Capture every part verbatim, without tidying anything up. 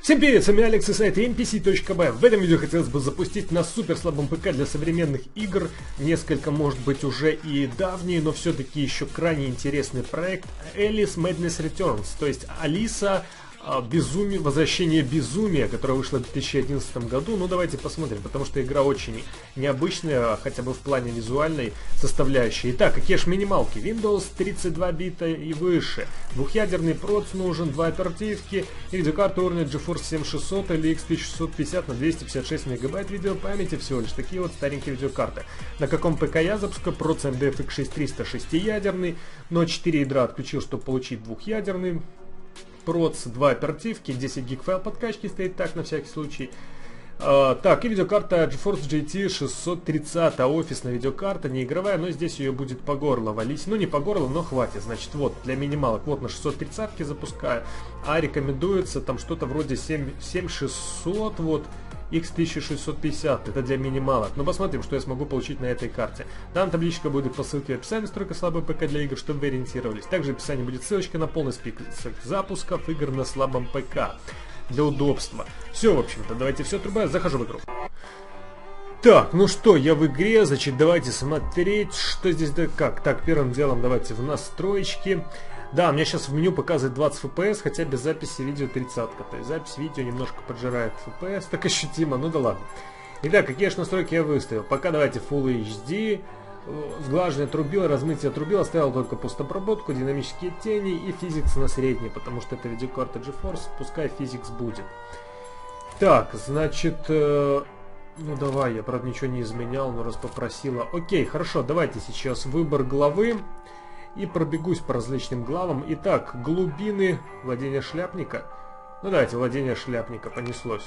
Всем привет, с вами Алекс и сайт эм пи си точка бай. В этом видео хотелось бы запустить на супер слабом ПК для современных игр несколько, может быть, уже и давний, но все-таки еще крайне интересный проект Alice Madness Returns, то есть Алиса Безумие, Возвращение Безумия, которая вышла в две тысячи одиннадцатом году. Ну давайте посмотрим, потому что игра очень необычная, хотя бы в плане визуальной составляющей. Итак, какие же минималки? Windows тридцать два бита и выше, двухъядерный проц нужен, два оперативки, видеокарта уровня GeForce семь тысяч шестьсот или икс тысяча шестьсот пятьдесят на двести пятьдесят шесть мегабайт видеопамяти, всего лишь такие вот старенькие видеокарты. На каком ПК я запускаю? проц эм ди эф икс шесть тысяча триста шестиядерный, но четыре ядра отключил, чтобы получить двухъядерный. Проц, два оперативки, десять гиг файл подкачки стоит так, на всякий случай. Uh, так, и видеокарта GeForce джи ти шестьсот тридцать, офисная видеокарта, не игровая, но здесь ее будет по горло валить. Ну, не по горло, но хватит. Значит, вот, для минималок, вот на шестьсот тридцать запускаю, а рекомендуется там что-то вроде семь тысяч шестьсот, вот, икс тысяча шестьсот пятьдесят, это для минималок. Но посмотрим, что я смогу получить на этой карте. Там табличка будет по ссылке в описании, настройка слабый ПК для игр, чтобы вы ориентировались. Также в описании будет ссылочка на полный список запусков игр на слабом ПК. Для удобства. Все, в общем-то, давайте все отрубаю, захожу в игру. Так, ну что, я в игре, значит, давайте смотреть, что здесь да как. Так, первым делом давайте в настройки. Да, у меня сейчас в меню показывает двадцать эф пи эс, хотя без записи видео тридцать. То есть запись видео немножко поджирает эф пи эс, так ощутимо, ну да ладно. Итак, какие же настройки я выставил? Пока давайте Full эйч ди. Сглаживание отрубил, размытие отрубил, оставил только постобработку, динамические тени и физикс на средний, потому что это видеокарта GeForce, пускай физикс будет. Так, значит, э, ну давай, я правда ничего не изменял, но раз попросила. Окей, хорошо, давайте сейчас выбор главы и пробегусь по различным главам. Итак, глубины владения шляпника. Ну давайте, владение шляпника, понеслось.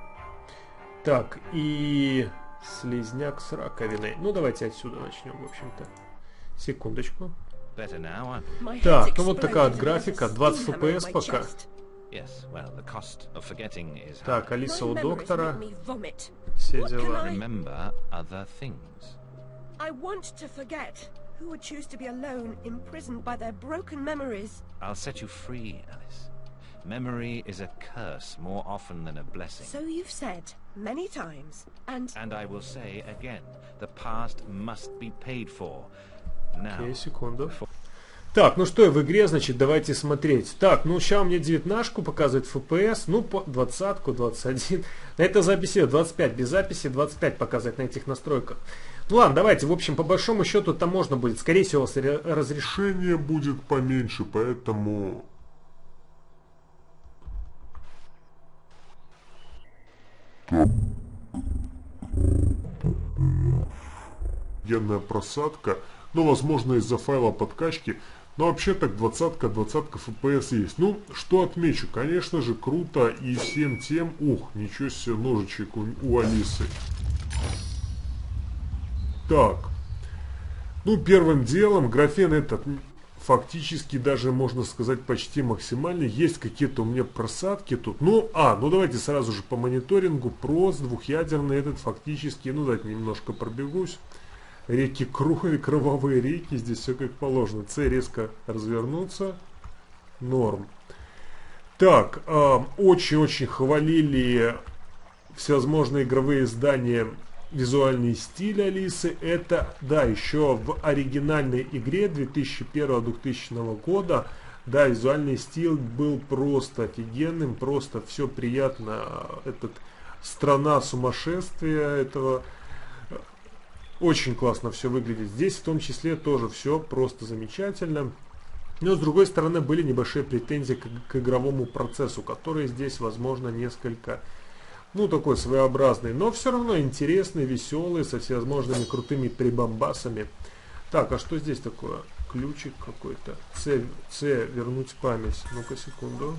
Так, и... слизняк с раковиной. Ну, давайте отсюда начнем, в общем-то. Секундочку. Так, ну вот такая вот графика. двадцать эф пи эс пока. Так, Алиса у доктора. Все дела. Memory is a curse more often than a blessing. So you've said many times, and... And I will say again, the past must be paid for. Now... Окей, секунду. Так, ну что, в игре, значит, давайте смотреть. Так, ну сейчас у меня девятнашку показывает эф пи эс, ну, по двадцатку, двадцать один. На этой записи двадцать пять, без записи двадцать пять показывает на этих настройках. Ну ладно, давайте, в общем, по большому счету там можно будет. Скорее всего, разрешение будет поменьше, поэтому... Генная просадка, но возможно из-за файла подкачки, но вообще так двадцатка, двадцатка эф пи эс есть. Ну, что отмечу, конечно же, круто и всем тем, ух, ничего себе, ножичек у, у Алисы. Так, ну первым делом графен этот фактически даже, можно сказать, почти максимальный. Есть какие-то у меня просадки тут. Ну, а, ну давайте сразу же по мониторингу. Проц, двухъядерный этот фактически, ну давайте немножко пробегусь. Реки крови, кровавые реки, здесь все как положено. С резко развернуться. Норм. Так, очень-очень э, хвалили всевозможные игровые издания визуальный стиль Алисы. Это, да, еще в оригинальной игре две тысячи первого — двухтысячного года, да, визуальный стиль был просто офигенным, просто все приятно. Этот страна сумасшествия этого, очень классно все выглядит. Здесь в том числе тоже все просто замечательно. Но с другой стороны были небольшие претензии к, к игровому процессу, который здесь, возможно, несколько... ну, такой своеобразный, но все равно интересный, веселый, со всевозможными крутыми прибамбасами. Так, а что здесь такое? Ключик какой-то. С, С, вернуть память. Ну-ка, секунду.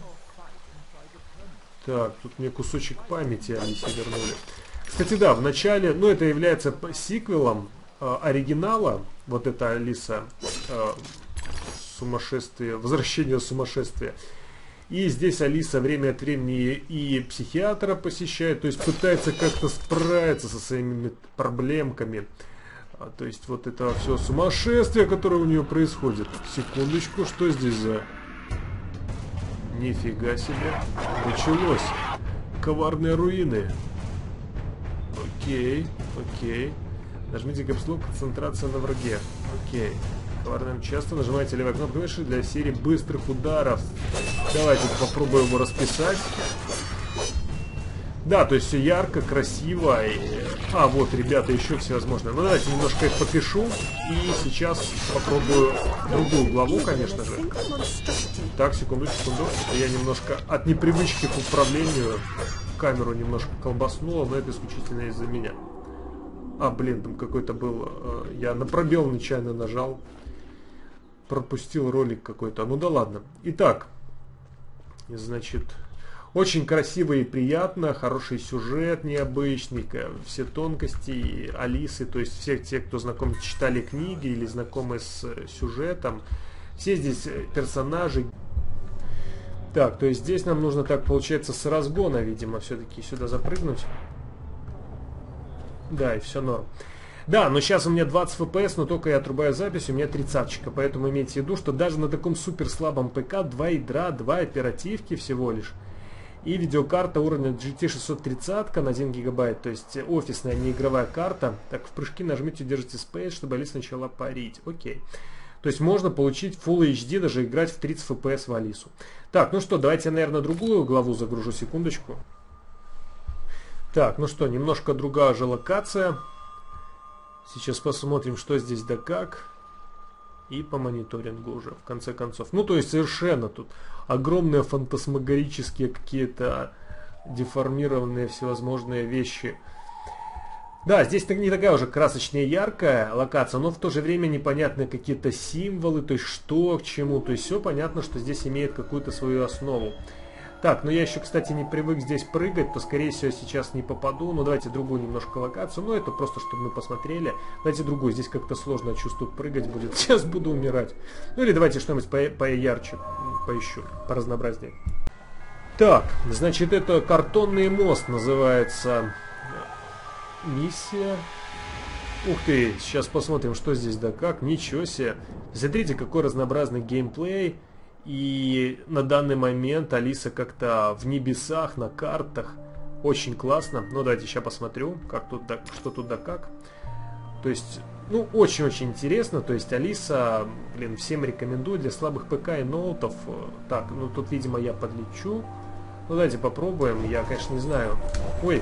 Так, тут мне кусочек памяти Алисе вернули. Кстати, да, в начале, ну, это является сиквелом э, оригинала. Вот это Алиса э, сумасшествие, возвращение сумасшествия. И здесь Алиса время от времени и психиатра посещает, то есть пытается как-то справиться со своими проблемками. А, то есть вот это все сумасшествие, которое у нее происходит. Секундочку, что здесь за... Нифига себе. Началось. коварные руины. Окей, окей. Нажмите капслок, концентрация на враге. Окей. Коварным часто нажимайте левой кнопкой мыши для серии быстрых ударов. Давайте попробуем его расписать. Да, то есть все ярко, красиво. И... А, вот, ребята, еще всевозможное. Ну, давайте немножко их попишу. И сейчас попробую другую главу, конечно же. Так, секунду, секунду. Я немножко от непривычки к управлению камеру немножко колбаснула, но это исключительно из-за меня. А, блин, там какой-то был... Э, я на пробел нечаянно нажал. Пропустил ролик какой-то. Ну да ладно. Итак, значит... Очень красиво и приятно, хороший сюжет необычный, все тонкости Алисы, то есть все те, кто знаком, читали книги или знакомы с сюжетом, все здесь персонажи. Так, то есть здесь нам нужно, так получается, с разгона, видимо, все-таки сюда запрыгнуть. Да, и все норм. Да, но сейчас у меня двадцать эф пи эс, но только я отрубаю запись, у меня тридцаточка, поэтому имейте в виду, что даже на таком супер слабом ПК два ядра, два оперативки всего лишь. И видеокарта уровня джи ти шестьсот тридцать на один гигабайт, то есть офисная, не игровая карта. Так, в прыжки нажмите, держите Space, чтобы Алиса начала парить. Окей. То есть можно получить Full эйч ди, даже играть в тридцать эф пи эс в Алису. Так, ну что, давайте я, наверное, другую главу загружу, секундочку. Так, ну что, немножко другая же локация. Сейчас посмотрим, что здесь да как. И по мониторингу уже, в конце концов. Ну, то есть совершенно тут огромные фантасмагорические какие-то деформированные всевозможные вещи. Да, здесь не такая уже красочная и яркая локация, но в то же время непонятные какие-то символы, то есть что к чему. То есть все понятно, что здесь имеет какую-то свою основу. Так, ну я еще, кстати, не привык здесь прыгать, то, скорее всего, сейчас не попаду. Но давайте другую немножко локацию. Ну, это просто, чтобы мы посмотрели. Давайте другую. Здесь как-то сложно, чувствую, прыгать будет. Сейчас буду умирать. Ну, или давайте что-нибудь по поярче поищу, поразнообразнее. Так, значит, это картонный мост называется миссия. Ух ты, сейчас посмотрим, что здесь да как. Ничего себе. Смотрите, какой разнообразный геймплей. И на данный момент Алиса как-то в небесах, на картах. Очень классно. Ну, давайте сейчас посмотрю, как тут да, что тут да как. То есть, ну, очень-очень интересно. То есть, Алиса, блин, всем рекомендую для слабых ПК и ноутов. Так, ну, тут, видимо, я подлечу. Ну, давайте попробуем. Я, конечно, не знаю. Ой.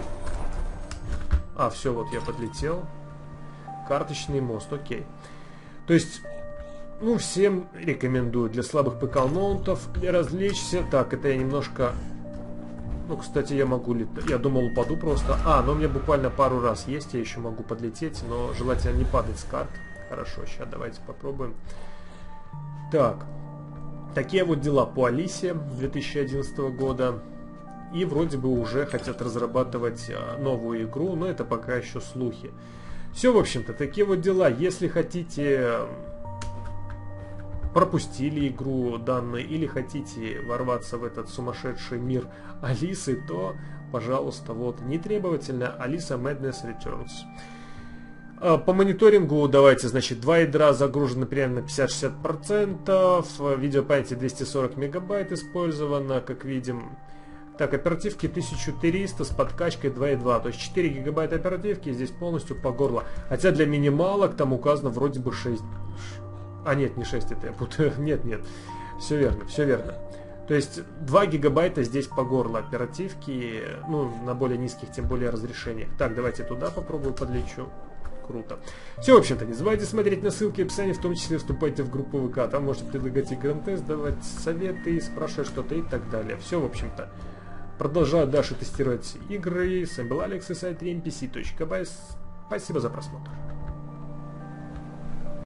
А, все, вот я подлетел. Карточный мост, окей. То есть... Ну, всем рекомендую для слабых ПК-ноутов развлечься. Так, это я немножко... Ну, кстати, я могу летать. Я думал, упаду просто. А, но у меня буквально пару раз есть. Я еще могу подлететь, но желательно не падать с карт. Хорошо, сейчас давайте попробуем. Так. Такие вот дела по Алисе две тысячи одиннадцатого года. И вроде бы уже хотят разрабатывать новую игру, но это пока еще слухи. Все, в общем-то, такие вот дела. Если хотите... пропустили игру данную или хотите ворваться в этот сумасшедший мир Алисы, то, пожалуйста, вот, нетребовательно, Alisa Madness Returns. По мониторингу давайте, значит, два ядра загружены примерно на пятьдесят-шестьдесят процентов, видеопамяти двести сорок мегабайт использовано, как видим. Так, оперативки тысяча триста с подкачкой два и два, то есть четыре гигабайта оперативки здесь полностью по горло. Хотя для минималок там указано вроде бы шесть... А нет, не шесть, это я путаю. Нет, нет. Все верно, все верно. То есть два гигабайта здесь по горло оперативки, ну, на более низких, тем более разрешениях. Так, давайте туда попробую подлечу. Круто. Все, в общем-то, не забывайте смотреть на ссылки в описании, в том числе вступайте в группу ВК. Там можете предлагать игрантест, давать советы, спрашивать что-то и так далее. Все, в общем-то. Продолжаю дальше тестировать игры. С вами был Алекс и сайт эн пи си точка бай. Спасибо за просмотр.